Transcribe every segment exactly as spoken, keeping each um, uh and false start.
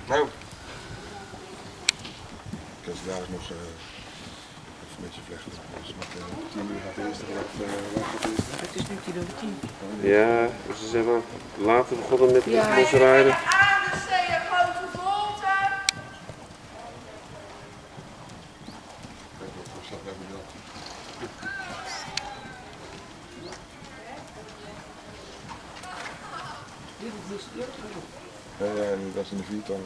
Nou. Ik kan ze daar nog uh, even met je vlechten. Dus met uh, tien uur gaat de eerste gelegd. Uh, het is nu tien over tien. Ja, ze zijn wel later begonnen met ja. het losrijden. Aanbesteden, grote volte. Kijk wat voor stap hebben we dan. Ja, ja, dat is in de vierton.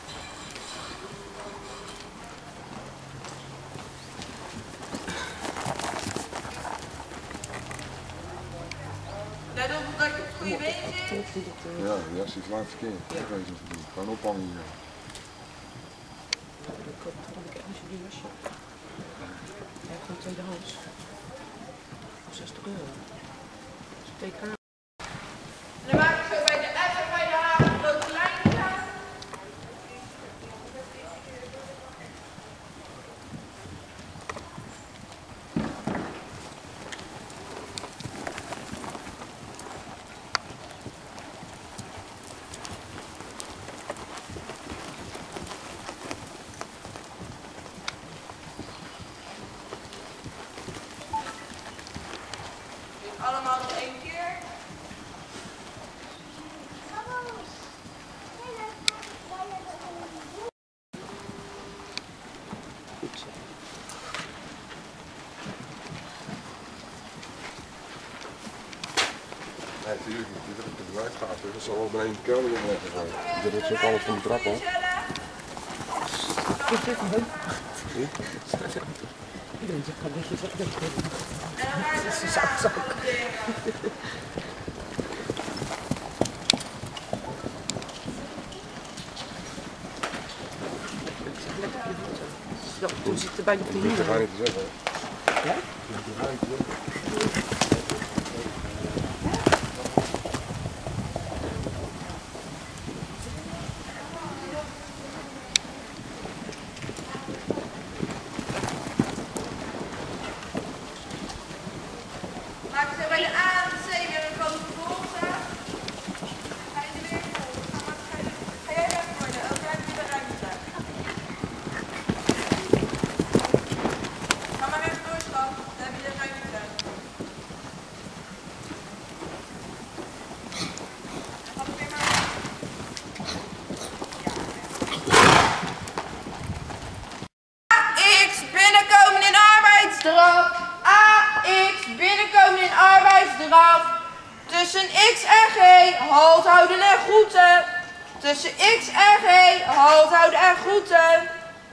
Dat doet omdat je op het goede been zit. Ja, de jas is laatste keer. Dat weet je niet. Gewoon ophangen hier. Ja, dan kan ik ergens die jasje. Ja, gewoon tweedehands. Voor zestig euro. Dat is twee kraan. Dan maak ik zo bij de F en bij de H een grote lijn aan. Allemaal nog één keer. Goed zo. Nee, natuurlijk niet. Dit heb ik eruit gehaald. Dat zal wel beneden de kelder in leggen gaan. Dat is ook alles van de trap hoor. Ik zit hem. Iedereen zegt gewoon dat je zegt dat dat is een zakzak. Zo, toen zit er bijna op de hielen. Dat ga je niet te zeggen. Ja? Dat ga je niet te zeggen. Maak ze bij de A en de C weer een grote volte. Ga je er weer voor? Ga jij weg worden? Ook jij hebt weer de ruimte. Ga maar weer doorschap. Dan heb je de ruimte. Ga er weer maar. A X binnenkomen in arbeidsdraf. A X binnenkomen in arbeidsdraf. Tussen X en G halt houden en groeten. Tussen X en G halt houden en groeten.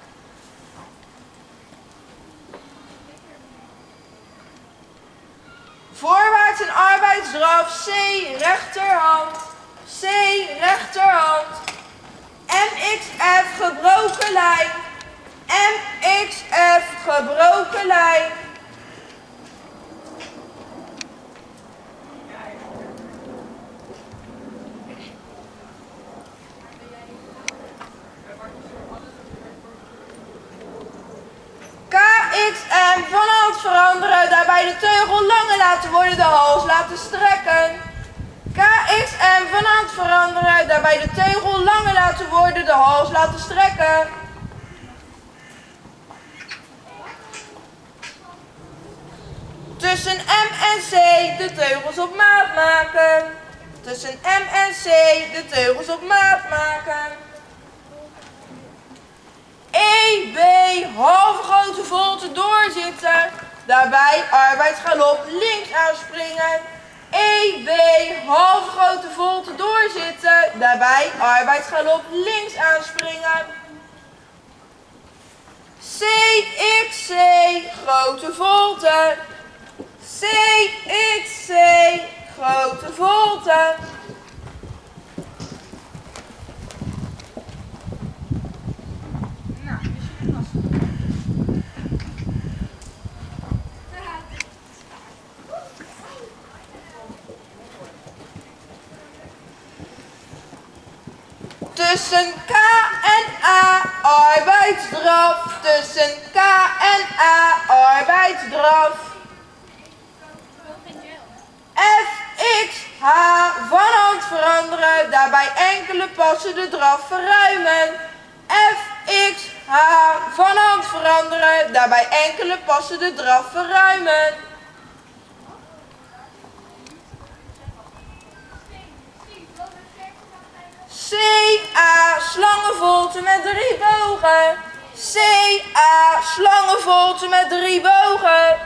Voorwaarts in arbeidsdraf. C rechterhand. C rechterhand. M X F gebroken lijn. M X F gebroken lijn. K X M van hand veranderen, daarbij de teugel langer laten worden, de hals laten strekken. K X M van hand veranderen, daarbij de teugel langer laten worden, de hals laten strekken. Tussen M en C de teugels op maat maken. Tussen M en C de teugels op maat maken. E B halve grote volte doorzitten. Daarbij arbeidsgalop links aanspringen. E B halve grote volte doorzitten. Daarbij arbeidsgalop links aanspringen. C X C grote volte. C X C grote volte. Tussen K en A arbeidsdraf. Tussen K en A arbeidsdraf. F X H van hand veranderen, daarbij enkele passen de draf verruimen. F, X, H van hand veranderen, daarbij enkele passen de draf verruimen. C, A, slangenvolte met drie bogen. C, A, slangenvolte met drie bogen.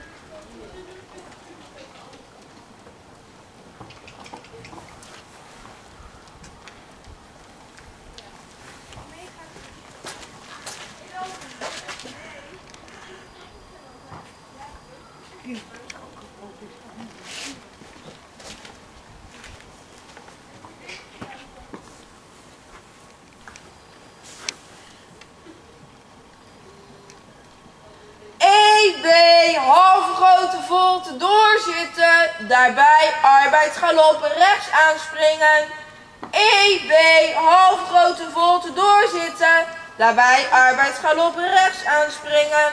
Halve volte doorzitten, daarbij arbeidsgalop rechts aanspringen. E, B, halve grote volte doorzitten, daarbij arbeidsgalop rechts aanspringen.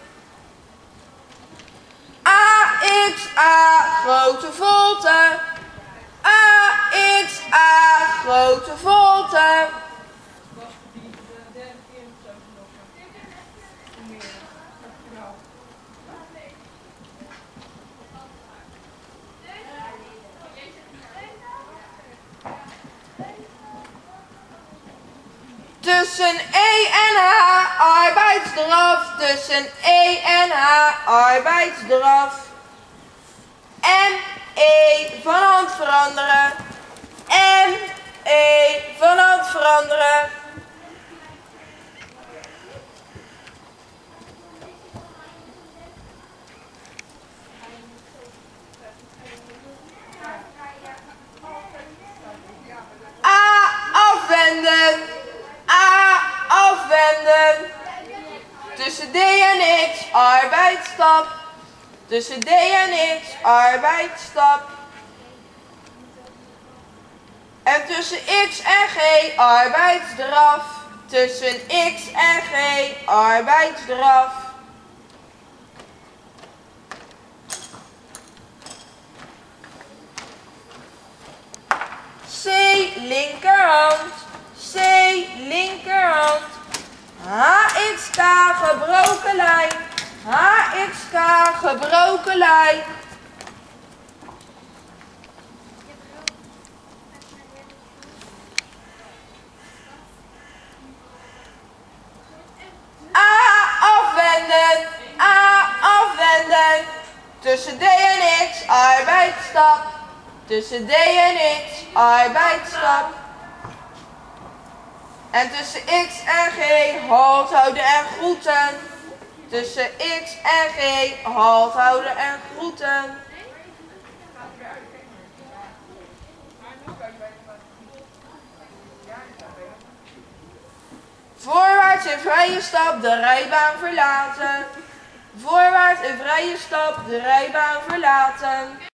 A, X, A, grote volte. A, X, A, grote volte. Tussen E en H, arbeidsdraf. Tussen E en H, arbeidsdraf. M, E, van hand veranderen. M, E, van hand veranderen. A, afwenden. A, afwenden. Tussen D en X, arbeidsstap. Tussen D en X, arbeidsstap. En tussen X en G, arbeidsdraf. Tussen X en G, arbeidsdraf. C, linkerhand. C, linkerhand. H X K, gebroken lijn. H X K, gebroken lijn. A, afwenden. A, afwenden. Tussen D en X, arbeidsstap. Tussen D en X, arbeidsstap. En tussen X en G, halt houden en groeten. Tussen X en G, halt houden en groeten. Voorwaarts in vrije stap de rijbaan verlaten. Voorwaarts in vrije stap de rijbaan verlaten.